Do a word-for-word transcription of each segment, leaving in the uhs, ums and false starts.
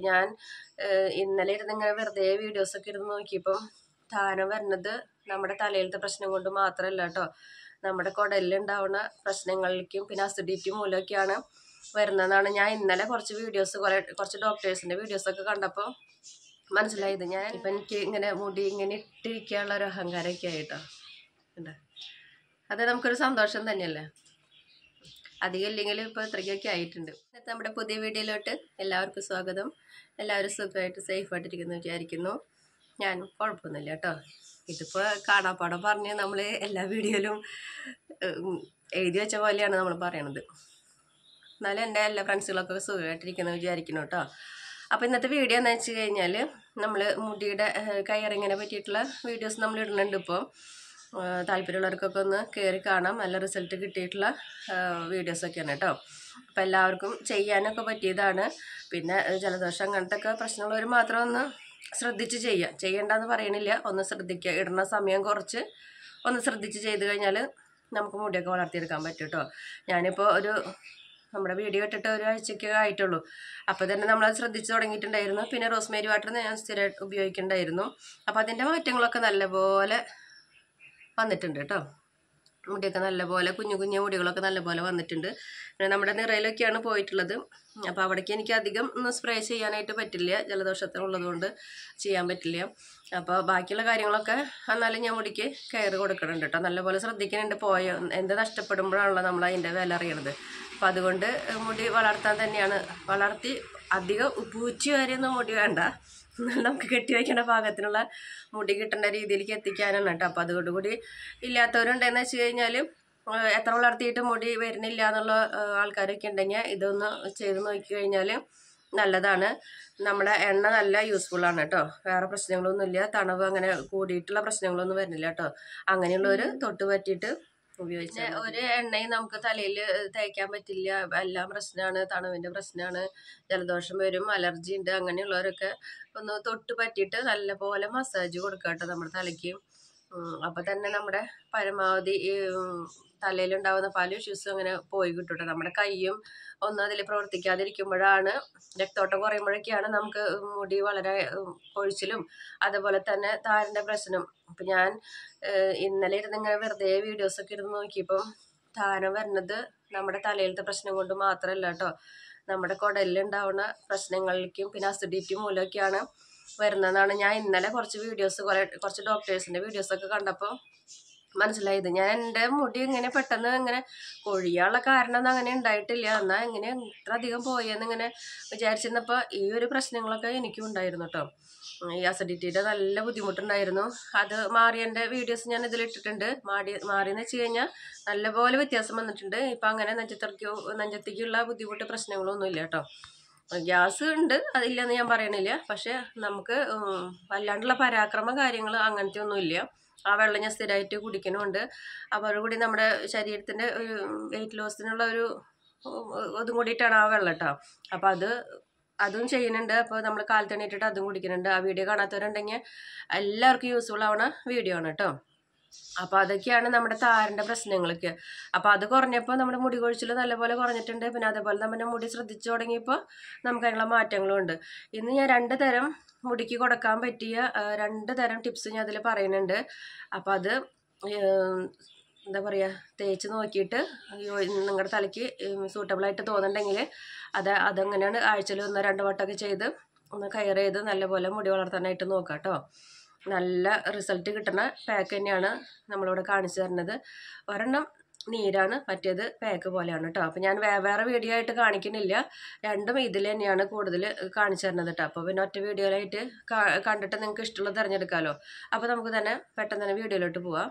ഞാൻ ഇന്നലെ ഇരുന്ന് ഇങ്ങനെ വെറുതെ വീഡിയോസൊക്കെ ഇരുന്ന് നോക്കിയപ്പം താരം വരുന്നത് നമ്മുടെ തലയിലത്തെ പ്രശ്നം കൊണ്ട് മാത്രമല്ല കേട്ടോ, നമ്മുടെ കുടലിലുണ്ടാവുന്ന പ്രശ്നങ്ങളിലേക്കും പിന്നെ അസിഡിറ്റി മൂലമൊക്കെയാണ് വരുന്നതാണ്. ഞാൻ ഇന്നലെ കുറച്ച് വീഡിയോസ് കുറേ കുറച്ച് ഡോക്ടേഴ്സിൻ്റെ വീഡിയോസൊക്കെ കണ്ടപ്പോൾ മനസ്സിലായത്. ഞാൻ ഇപ്പം എനിക്ക് ഇങ്ങനെ മുടി ഇങ്ങനെ ഇട്ടിരിക്കാനുള്ള ഒരു അഹങ്കാരമൊക്കെ ആയിട്ടോ ഉണ്ട്. അത് നമുക്കൊരു സന്തോഷം തന്നെയല്ലേ, അധികം ഇല്ലെങ്കിൽ ഇപ്പോൾ ഇത്രയ്ക്കൊക്കെ ആയിട്ടുണ്ട്. ഇന്നത്തെ നമ്മുടെ പുതിയ വീഡിയോയിലോട്ട് എല്ലാവർക്കും സ്വാഗതം. എല്ലാവരും സുഖമായിട്ട് സേഫായിട്ടിരിക്കുന്നു വിചാരിക്കുന്നു. ഞാനും കുഴപ്പമൊന്നുമില്ല കേട്ടോ. ഇതിപ്പോൾ കാണാപ്പാടം പറഞ്ഞ് നമ്മൾ എല്ലാ വീഡിയോയിലും എഴുതി വെച്ച പോലെയാണ് നമ്മൾ പറയണത്. എന്നാലും എൻ്റെ എല്ലാ ഫ്രണ്ട്സുകളൊക്കെ സുഖമായിട്ടിരിക്കുന്നു വിചാരിക്കുന്നു കേട്ടോ. അപ്പോൾ ഇന്നത്തെ വീഡിയോ എന്ന് വെച്ച് കഴിഞ്ഞാൽ നമ്മൾ മുടിയുടെ കയറിങ്ങിനെ പറ്റിയിട്ടുള്ള വീഡിയോസ് നമ്മൾ ഇടുന്നുണ്ട്. ഇപ്പോൾ താല്പര്യമുള്ളവർക്കൊക്കെ ഒന്ന് കയറി കാണാം. നല്ല റിസൾട്ട് കിട്ടിയിട്ടുള്ള വീഡിയോസൊക്കെയാണ് കേട്ടോ. അപ്പോൾ എല്ലാവർക്കും ചെയ്യാനൊക്കെ പറ്റിയതാണ്. പിന്നെ ജലദോഷം അങ്ങനത്തെ ഒക്കെ പ്രശ്നമുള്ളവർ മാത്രം ഒന്ന് ശ്രദ്ധിച്ച് ചെയ്യുക. ചെയ്യേണ്ടെന്ന് പറയണില്ല, ഒന്ന് ശ്രദ്ധിക്കുക. ഇടുന്ന സമയം കുറച്ച് ഒന്ന് ശ്രദ്ധിച്ച് ചെയ്ത് കഴിഞ്ഞാൽ നമുക്ക് മുടിയൊക്കെ വളർത്തിയെടുക്കാൻ പറ്റും കേട്ടോ. ഞാനിപ്പോൾ ഒരു നമ്മുടെ വീഡിയോ ഇട്ടിട്ട് ഒരാഴ്ചയ്ക്ക് ആയിട്ടുള്ളൂ. അപ്പോൾ തന്നെ നമ്മളത് ശ്രദ്ധിച്ച് തുടങ്ങിയിട്ടുണ്ടായിരുന്നു. പിന്നെ റോസ്മേരി വാട്ടർ ഞാൻ സ്ഥിരമായിട്ട് ഉപയോഗിക്കുന്നുണ്ടായിരുന്നു. അപ്പോൾ അതിൻ്റെ മാറ്റങ്ങളൊക്കെ നല്ലപോലെ വന്നിട്ടുണ്ട് കേട്ടോ. മുടിയൊക്കെ നല്ലപോലെ കുഞ്ഞു കുഞ്ഞു മുടികളൊക്കെ നല്ലപോലെ വന്നിട്ടുണ്ട്. പിന്നെ നമ്മുടെ നിറയിലൊക്കെയാണ് പോയിട്ടുള്ളത്. അപ്പോൾ അവിടേക്ക് എനിക്ക് അധികം ഒന്നും സ്പ്രേ ചെയ്യാനായിട്ട് പറ്റില്ല, ജലദോഷത്തിനുള്ളതുകൊണ്ട് ചെയ്യാൻ പറ്റില്ല. അപ്പോൾ ബാക്കിയുള്ള കാര്യങ്ങളൊക്കെ എന്നാലും ഞാൻ മുടിക്ക് കെയർ കൊടുക്കുന്നുണ്ട് കേട്ടോ. നല്ലപോലെ ശ്രദ്ധിക്കുന്നുണ്ട്. പോയ എന്ത് നഷ്ടപ്പെടുമ്പോഴാണല്ലോ നമ്മൾ അതിൻ്റെ വില അറിയണത്. അപ്പോൾ അതുകൊണ്ട് മുടി വളർത്താൻ തന്നെയാണ്, വളർത്തി അധികം പൂച്ചി വരെയൊന്നും മുടി വേണ്ട, നമുക്ക് കെട്ടി വയ്ക്കേണ്ട പാകത്തിനുള്ള മുടി കിട്ടേണ്ട രീതിയിലേക്ക് എത്തിക്കാനാണ് കേട്ടോ. അപ്പോൾ അതുകൊണ്ടുകൂടി ഇല്ലാത്തവരുണ്ടെന്ന് വെച്ച് കഴിഞ്ഞാൽ എത്ര വളർത്തിയിട്ട് മുടി വരുന്നില്ല എന്നുള്ള ആൾക്കാരൊക്കെ ഉണ്ടെങ്കിൽ ഇതൊന്ന് ചെയ്ത് നോക്കി കഴിഞ്ഞാൽ നല്ലതാണ്. നമ്മുടെ എണ്ണ നല്ല യൂസ്ഫുള്ളാണ് കേട്ടോ. വേറെ പ്രശ്നങ്ങളൊന്നുമില്ല, തണവ് അങ്ങനെ കൂടിയിട്ടുള്ള പ്രശ്നങ്ങളൊന്നും വരുന്നില്ല കേട്ടോ. അങ്ങനെയുള്ളവർ തൊട്ട് പറ്റിയിട്ട് ഉപയോഗിച്ചാൽ ഒരു എണ്ണയും നമുക്ക് തലയിൽ തേക്കാൻ പറ്റില്ല. എല്ലാം പ്രശ്നമാണ്, തണുവിൻ്റെ പ്രശ്നമാണ്, ജലദോഷം വരും, അലർജി ഉണ്ട്. അങ്ങനെയുള്ളവരൊക്കെ ഒന്ന് തൊട്ട് പറ്റിയിട്ട് നല്ലപോലെ മസാജ് കൊടുക്കുക കേട്ടോ നമ്മുടെ തലയ്ക്ക്. അപ്പം തന്നെ നമ്മുടെ പരമാവധി തലയിലുണ്ടാകുന്ന പല ഇഷ്യൂസും അങ്ങനെ പോയി കിട്ടും കേട്ടോ. നമ്മുടെ കൈയും ഒന്നും അതിൽ പ്രവർത്തിക്കാതിരിക്കുമ്പോഴാണ്, രക്തോട്ടം കുറയുമ്പോഴൊക്കെയാണ് നമുക്ക് മുടി വളരെ കൊഴിച്ചിലും അതുപോലെ തന്നെ താരൻ്റെ പ്രശ്നം. അപ്പം ഞാൻ ഇന്നലെ ഇരുന്ന് ഇങ്ങനെ വെറുതെ വീഡിയോസൊക്കെ ഇരുന്ന് നോക്കിയപ്പം താരം വരുന്നത് നമ്മുടെ തലയിലത്തെ പ്രശ്നം കൊണ്ട് മാത്രമല്ല കേട്ടോ, നമ്മുടെ കുടലിലുണ്ടാവുന്ന പ്രശ്നങ്ങളിലേക്കും പിന്നെ അസിഡിറ്റി മൂലമൊക്കെയാണ് വരുന്നതാണ്. ഞാൻ ഇന്നലെ കുറച്ച് വീഡിയോസ് കുറേ കുറച്ച് ഡോക്ടേഴ്സിൻ്റെ വീഡിയോസൊക്കെ കണ്ടപ്പോൾ മനസ്സിലായത്. ഞാൻ എൻ്റെ മുടി ഇങ്ങനെ പെട്ടെന്ന് ഇങ്ങനെ കൊഴിയാനുള്ള കാരണമൊന്നും അങ്ങനെ ഉണ്ടായിട്ടില്ല. എന്നാൽ ഇങ്ങനെ ഇത്ര അധികം പോയെന്ന് ഇങ്ങനെ വിചാരിച്ചിരുന്നപ്പോൾ ഈ ഒരു പ്രശ്നങ്ങളൊക്കെ എനിക്കും ഉണ്ടായിരുന്നു കേട്ടോ. ഈ അസിഡിറ്റിയുടെ നല്ല ബുദ്ധിമുട്ടുണ്ടായിരുന്നു. അത് മാറിയതിൻ്റെ വീഡിയോസ് ഞാൻ ഇതിലിട്ടിട്ടുണ്ട്. മാറി മാറിയെന്ന് വെച്ച് കഴിഞ്ഞാൽ നല്ലപോലെ വ്യത്യാസം വന്നിട്ടുണ്ട്. ഇപ്പം അങ്ങനെ നെഞ്ചത്തിറക്കോ നെഞ്ചത്തേക്കുള്ള ബുദ്ധിമുട്ട് പ്രശ്നങ്ങളൊന്നുമില്ല കേട്ടോ. ഗ്യാസ് ഉണ്ട്, അതില്ലെന്ന് ഞാൻ പറയണില്ല. പക്ഷേ നമുക്ക് വല്ലാണ്ടുള്ള പരാക്രമ കാര്യങ്ങൾ അങ്ങനത്തെ ഒന്നുമില്ല. ആ വെള്ളം ഞാൻ സ്ഥിരമായിട്ട് കുടിക്കുന്നുണ്ട്. അപ്പോൾ അതുകൂടി നമ്മുടെ ശരീരത്തിൻ്റെ വെയിറ്റ് ലോസിനുള്ള ഒരു ഇതും കൂടിയിട്ടാണ് ആ വെള്ളം കേട്ടോ. അപ്പോൾ അത് അതും ചെയ്യുന്നുണ്ട്. അപ്പോൾ നമ്മൾ കാലത്തെണീറ്റിട്ട് അതും കുടിക്കുന്നുണ്ട്. ആ വീഡിയോ കാണാത്തവരുണ്ടെങ്കിൽ എല്ലാവർക്കും യൂസ്ഫുൾ ആവണ വീഡിയോ ആണ് കേട്ടോ. അപ്പോൾ അതൊക്കെയാണ് നമ്മുടെ താരൻ്റെ പ്രശ്നങ്ങളൊക്കെ. അപ്പോൾ അത് കുറഞ്ഞപ്പോൾ നമ്മുടെ മുടി കൊഴിച്ചിൽ നല്ലപോലെ കുറഞ്ഞിട്ടുണ്ട്. പിന്നെ അതേപോലെ നമ്മുടെ മുടി ശ്രദ്ധിച്ചു തുടങ്ങിയപ്പോൾ നമുക്ക് അതിനുള്ള മാറ്റങ്ങളും ഉണ്ട്. ഇന്ന് ഞാൻ രണ്ട് തരം മുടിക്ക് കൊടുക്കാൻ പറ്റിയ രണ്ട് തരം ടിപ്സ് ഞാൻ അതിൽ പറയുന്നുണ്ട്. അപ്പോൾ അത് എന്താ പറയുക, തേച്ച് നോക്കിയിട്ട് നിങ്ങളുടെ തലയ്ക്ക് സൂട്ടബിളായിട്ട് തോന്നുന്നുണ്ടെങ്കിൽ അത് അതങ്ങനെയാണ് ആഴ്ചയിൽ ഒന്നോ രണ്ടോ വട്ടമൊക്കെ ചെയ്ത് ഒന്ന് കെയർ ചെയ്ത് നല്ലപോലെ മുടി വളർത്താനായിട്ട് നോക്കാം കേട്ടോ. നല്ല റിസൾട്ട് കിട്ടുന്ന പാക്ക് തന്നെയാണ് നമ്മളിവിടെ കാണിച്ചു തരുന്നത്. ഒരെണ്ണം നീരാണ്, മറ്റേത് പാക്ക് പോലെയാണ് കേട്ടോ. അപ്പോൾ ഞാൻ വേറെ വേറെ വീഡിയോ ആയിട്ട് കാണിക്കുന്നില്ല, രണ്ടും ഇതിൽ തന്നെയാണ് കൂടുതൽ കാണിച്ചു തരുന്നത് കേട്ടോ. അപ്പോൾ പിന്നെ ഒറ്റ വീഡിയോയിലായിട്ട് കണ്ടിട്ട് നിങ്ങൾക്ക് ഇഷ്ടമുള്ളത് തിരഞ്ഞെടുക്കാമല്ലോ. അപ്പോൾ നമുക്ക് തന്നെ പെട്ടെന്ന് തന്നെ വീഡിയോയിലോട്ട് പോവാം.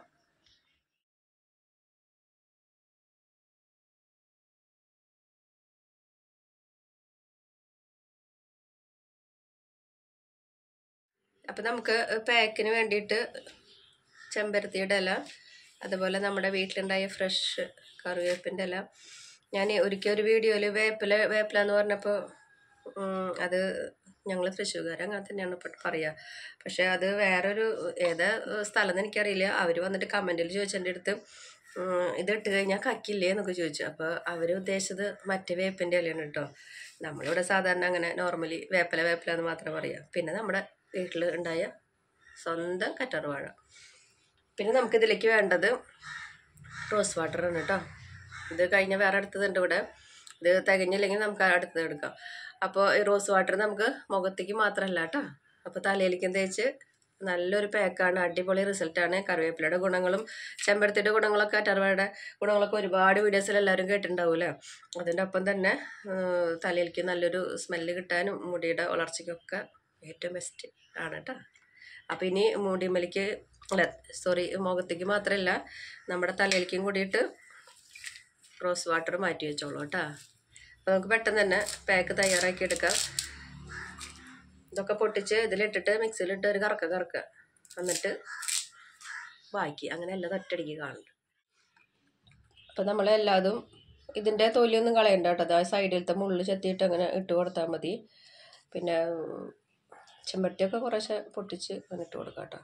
അപ്പം നമുക്ക് പാക്കിന് വേണ്ടിയിട്ട് ചെമ്പരത്തിയുടെ ഇല, അതുപോലെ നമ്മുടെ വീട്ടിലുണ്ടായ ഫ്രഷ് കറിവേപ്പിൻ്റെ ഇല. ഞാൻ ഒരിക്കൽ ഒരു വീഡിയോയിൽ വേപ്പില വേപ്പില എന്ന് പറഞ്ഞപ്പോൾ അത് ഞങ്ങൾ തൃശ്ശൂർക്കാർ അങ്ങനെ തന്നെയാണ് പറയുക. പക്ഷേ അത് വേറൊരു ഏതാ സ്ഥലം എന്ന് എനിക്കറിയില്ല. അവർ വന്നിട്ട് കമൻറ്റിൽ ചോദിച്ചതിൻ്റെ അടുത്ത് ഇത് ഇട്ട് കഴിഞ്ഞാൽ കക്കില്ലേ എന്നൊക്കെ ചോദിച്ചു. അപ്പോൾ അവർ ഉദ്ദേശിച്ചത് മറ്റേ വേപ്പിൻ്റെ ഇലയാണ് കേട്ടോ. നമ്മളിവിടെ സാധാരണ അങ്ങനെ നോർമലി വേപ്പില വേപ്പില എന്ന് മാത്രം പറയാം. പിന്നെ നമ്മുടെ വീട്ടിൽ ഉണ്ടായ സ്വന്തം കറ്റാർവാഴ. പിന്നെ നമുക്കിതിലേക്ക് വേണ്ടത് റോസ് വാട്ടറാണ് കേട്ടോ. ഇത് കഴിഞ്ഞ വേറെ അടുത്തതുണ്ട് ഇവിടെ. ഇത് തികഞ്ഞില്ലെങ്കിൽ നമുക്ക് അടുത്തത് എടുക്കാം. അപ്പോൾ ഈ റോസ് വാട്ടർ നമുക്ക് മുഖത്തേക്ക് മാത്രമല്ല കേട്ടോ, അപ്പോൾ തലയിലേക്കും തേച്ച് നല്ലൊരു പാക്കാണ്. അടിപൊളി റിസൾട്ടാണ്. കറിവേപ്പിലയുടെ ഗുണങ്ങളും ചെമ്പരത്തിയുടെ ഗുണങ്ങളൊക്കെ കറ്റാർവാഴയുടെ ഗുണങ്ങളൊക്കെ ഒരുപാട് വീഡിയോസിൽ എല്ലാവരും കേട്ടിട്ടുണ്ടാവില്ലേ. അതിൻ്റെ ഒപ്പം തന്നെ തലയിലേക്ക് നല്ലൊരു സ്മെല്ല് കിട്ടാനും മുടിയുടെ വളർച്ചയ്ക്കൊക്കെ ഏറ്റവും ബെസ്റ്റ് ആണ് കേട്ടോ. അപ്പോൾ ഇനി മുടിമലിക്ക് അല്ല സോറി മുഖത്തേക്ക് മാത്രമല്ല നമ്മുടെ തലയിലേക്കും കൂടിയിട്ട് റോസ് വാട്ടർ മാറ്റി വെച്ചോളൂ കേട്ടോ. അപ്പോൾ നമുക്ക് പെട്ടെന്ന് തന്നെ പാക്ക് തയ്യാറാക്കി എടുക്കാം. ഇതൊക്കെ പൊട്ടിച്ച് ഇതിലിട്ടിട്ട് മിക്സിയിലിട്ട് ഒരു കറക്ക കറക്കുക, എന്നിട്ട് ബാക്കി അങ്ങനെ എല്ലാം ഒറ്റയടിക്ക് കാണുന്നുണ്ട്. അപ്പോൾ നമ്മളെല്ലാതും ഇതിൻ്റെ തൊലിയൊന്നും കളയണ്ട കേട്ടോ. അതായത് സൈഡിലത്തെ മുള്ള് ചെത്തിയിട്ട് അങ്ങനെ ഇട്ട് കൊടുത്താൽ മതി. പിന്നെ ചെമ്പരത്തിയൊക്കെ കുറേശ്ശെ പൊട്ടിച്ച് ഇട്ട് കൊടുക്കാം കേട്ടോ.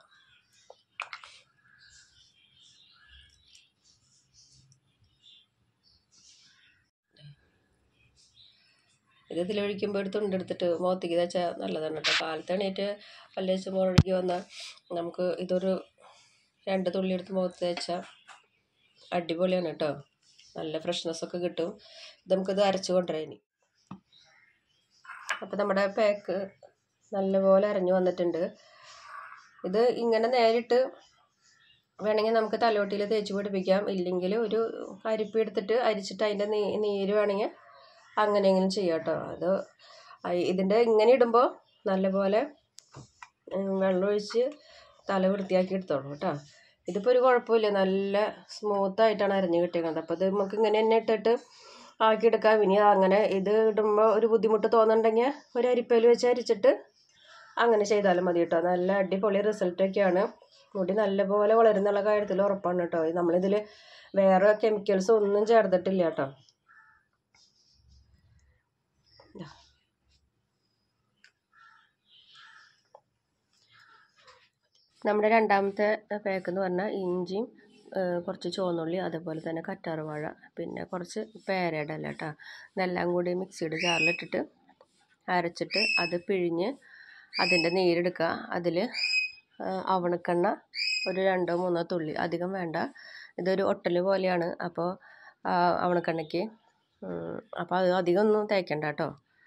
ഇത് ഇതിലൊഴിക്കുമ്പോൾ ഒരു തുണ്ടെടുത്തിട്ട് മുഖത്തേക്ക് തേച്ചാൽ നല്ലതാണ് കേട്ടോ. കാലത്ത് എണീറ്റ് പല്ലേച്ച് മുറടിക്ക് വന്നാൽ നമുക്ക് ഇതൊരു രണ്ട് തുള്ളി എടുത്ത് മുഖത്ത് തേച്ചാൽ അടിപൊളിയാണ് കേട്ടോ. നല്ല ഫ്രഷ്നെസ്സൊക്കെ കിട്ടും. ഇത് നമുക്കിത് അരച്ച് കൊണ്ടുവരാം ഇനി. അപ്പോൾ നമ്മുടെ പാക്ക് നല്ലപോലെ അരഞ്ഞു വന്നിട്ടുണ്ട്. ഇത് ഇങ്ങനെ നേരിട്ട് വേണമെങ്കിൽ നമുക്ക് തലയോട്ടിയിൽ തേച്ച് പിടിപ്പിക്കാം. ഇല്ലെങ്കിൽ ഒരു അരിപ്പി എടുത്തിട്ട് അരിച്ചിട്ട് അതിൻ്റെ നീ നീര് വേണമെങ്കിൽ അങ്ങനെയെങ്കിലും ചെയ്യാം കേട്ടോ. അത് ഇതിൻ്റെ ഇങ്ങനെ ഇടുമ്പോൾ നല്ലപോലെ വെള്ളമൊഴിച്ച് തല വൃത്തിയാക്കി എടുത്തോളൂ കേട്ടോ. ഇതിപ്പോൾ ഒരു കുഴപ്പമില്ല, നല്ല സ്മൂത്തായിട്ടാണ് അരഞ്ഞ് കിട്ടിയത്. അപ്പോൾ ഇത് നമുക്ക് ഇങ്ങനെ തന്നെ ഇട്ടിട്ട് ആക്കിയെടുക്കാം. ഇനി അങ്ങനെ ഇത് ഇടുമ്പോൾ ഒരു ബുദ്ധിമുട്ട് തോന്നുന്നുണ്ടെങ്കിൽ ഒരു അരിപ്പയിൽ വെച്ച് അരിച്ചിട്ട് അങ്ങനെ ചെയ്താലും മതി കേട്ടോ. നല്ല അടിപൊളി റിസൾട്ടൊക്കെയാണ്. മുടി നല്ലപോലെ വളരുന്നുള്ള കാര്യത്തിൽ ഉറപ്പാണ് കേട്ടോ. നമ്മളിതിൽ വേറെ കെമിക്കൽസ് ഒന്നും ചേർത്തിട്ടില്ല കേട്ടോ. നമ്മുടെ രണ്ടാമത്തെ പാക്ക് എന്ന് പറഞ്ഞാൽ ഇഞ്ചിയും കുറച്ച് ചുവന്നുള്ളി, അതുപോലെ തന്നെ കറ്റാർവാഴ, പിന്നെ കുറച്ച് പേരയുടെ ഇല കേട്ടോ. ഇതെല്ലാം കൂടി മിക്സിയുടെ ജാറിലിട്ടിട്ട് അരച്ചിട്ട് അത് പിഴിഞ്ഞ് അതിൻ്റെ നീരെടുക്കുക. അതിൽ അവണക്കെണ്ണ ഒരു രണ്ടോ മൂന്നോ തുള്ളി, അധികം വേണ്ട. ഇതൊരു ഒട്ടൽ പോലെയാണ്. അപ്പോൾ അവണക്കെണ്ണയ്ക്ക് അപ്പോൾ അത് അധികം ഒന്നും തേക്കണ്ട കേട്ടോ.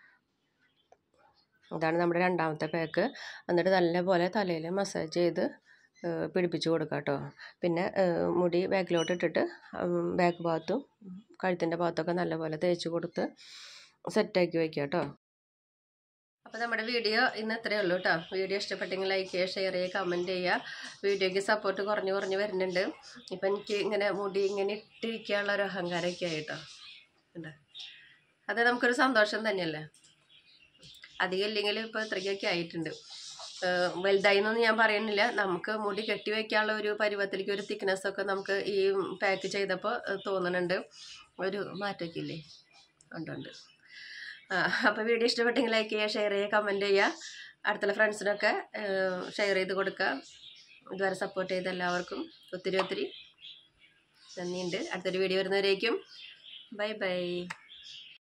ഇതാണ് നമ്മുടെ രണ്ടാമത്തെ പാക്ക്. എന്നിട്ട് നല്ലപോലെ തലയിൽ മസാജ് ചെയ്ത് പിടിപ്പിച്ച് കൊടുക്കുക കേട്ടോ. പിന്നെ മുടി ബാക്കിലോട്ട് ഇട്ടിട്ട് ബാക്ക് ഭാഗത്തും കഴുത്തിൻ്റെ ഭാഗത്തൊക്കെ നല്ലപോലെ തേച്ച് കൊടുത്ത് സെറ്റാക്കി വയ്ക്കുക കേട്ടോ. അപ്പോൾ നമ്മുടെ വീഡിയോ ഇന്ന് ഇത്രയേ ഉള്ളൂ കേട്ടോ. വീഡിയോ ഇഷ്ടപ്പെട്ടെങ്കിൽ ലൈക്ക് ചെയ്യുക, ഷെയർ ചെയ്യുക, കമൻറ്റ് ചെയ്യുക. വീഡിയോയ്ക്ക് സപ്പോർട്ട് കുറഞ്ഞ് കുറഞ്ഞ് വരുന്നുണ്ട്. ഇപ്പം എനിക്ക് ഇങ്ങനെ മുടി ഇങ്ങനെ ഇട്ടിരിക്കാനുള്ള ഒരു അഹങ്കാരമൊക്കെ ആയിട്ടോ ഉണ്ട്. അത് നമുക്കൊരു സന്തോഷം തന്നെയല്ലേ. അധികം ഇല്ലെങ്കിൽ ഇപ്പോൾ ഇത്രയ്ക്കൊക്കെ ആയിട്ടുണ്ട്. വലുതായി എന്നൊന്നും ഞാൻ പറയുന്നില്ല. നമുക്ക് മുടി കെട്ടി വയ്ക്കാനുള്ള ഒരു പരുവത്തിലേക്ക് ഒരു തിക്നെസ്സൊക്കെ നമുക്ക് ഈ പാക്ക് ചെയ്തപ്പോൾ തോന്നുന്നുണ്ട്. ഒരു മാറ്റമൊക്കെ ഇല്ലേ ഉണ്ടുണ്ട്. അപ്പോൾ വീഡിയോ ഇഷ്ടപ്പെട്ടെങ്കിൽ ലൈക്ക് ചെയ്യുക, ഷെയർ ചെയ്യുക, കമൻറ്റ് ചെയ്യുക. അടുത്തുള്ള ഫ്രണ്ട്സിനൊക്കെ ഷെയർ ചെയ്ത് കൊടുക്കുക. ഇതുവരെ സപ്പോർട്ട് ചെയ്ത എല്ലാവർക്കും ഒത്തിരി ഒത്തിരി നന്ദിയുണ്ട്. അടുത്തൊരു വീഡിയോ വരുന്നവരേക്കും ബൈ ബൈ.